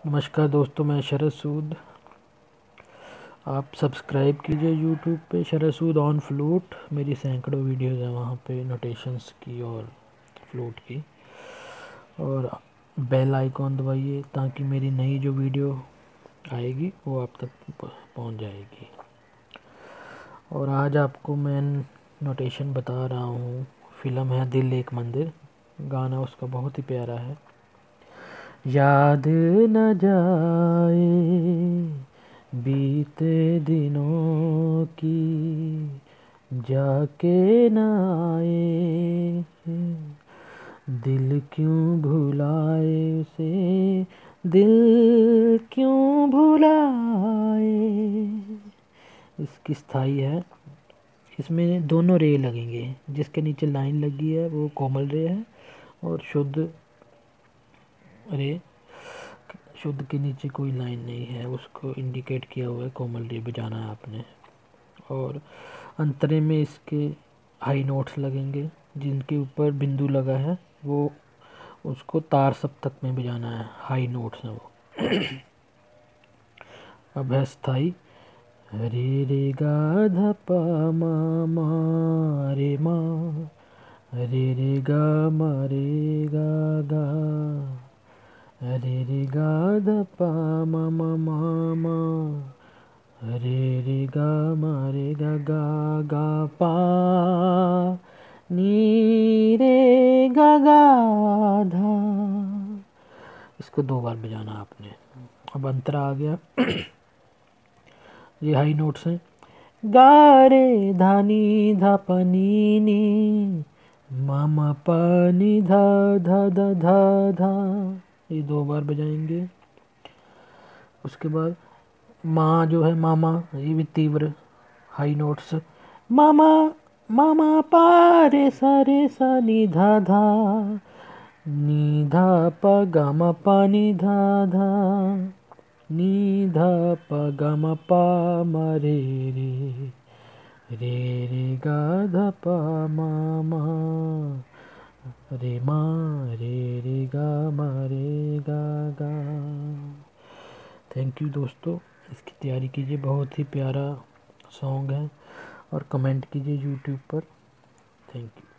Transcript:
नमस्कार दोस्तों, मैं शरद सूद। आप सब्सक्राइब कीजिए यूट्यूब पे शरद सूद ऑन फ्लूट। मेरी सैकड़ों वीडियोज़ हैं वहाँ पे नोटेशंस की और फ्लूट की। और बेल आइकॉन दबाइए ताकि मेरी नई जो वीडियो आएगी वो आप तक पहुँच जाएगी। और आज आपको मैं नोटेशन बता रहा हूँ। फ़िल्म है दिल एक मंदिर, गाना उसका बहुत ही प्यारा है। याद न जाए बीते दिनों की, जाके न आए दिल क्यों भुलाए उसे, दिल क्यों भुलाए। इसकी स्थाई है। इसमें दोनों रे लगेंगे। जिसके नीचे लाइन लगी है वो कोमल रे है और शुद्ध रे। शुद्ध के नीचे कोई लाइन नहीं है, उसको इंडिकेट किया हुआ है कोमल रे बजाना है आपने। और अंतरे में इसके हाई नोट्स लगेंगे। जिनके ऊपर बिंदु लगा है वो उसको तार सप्तक में बजाना है, हाई नोट्स हैं वो। अब है स्थाई। रे रे गा ध प म म रे म, रे रे गा म रे गा गा, रे रे गा ध प म म म म, रे रे गा म रे गा गा गा पा, नी रे गा गा धा। इसको 2 बार बजाना आपने। अब अंतरा आ गया। ये हाई नोट्स हैं। गा रे धा नी धा प नी नी, म म प नी धा धा धा धा धा। ये 2 बार बजाएंगे। उसके बाद माँ जो है मामा, ये भी तीव्र हाई नोट्स। मामा मामा पा रे सा नी धा धा, नी धा प ग म प नी धा धा, नी धा प ग म प म रे रे, रे रे गा ध प म म, रे म रे रे गा म रे गा गा। थैंक यू दोस्तों, इसकी तैयारी कीजिए। बहुत ही प्यारा सॉन्ग है और कमेंट कीजिए यूट्यूब पर। Thank you.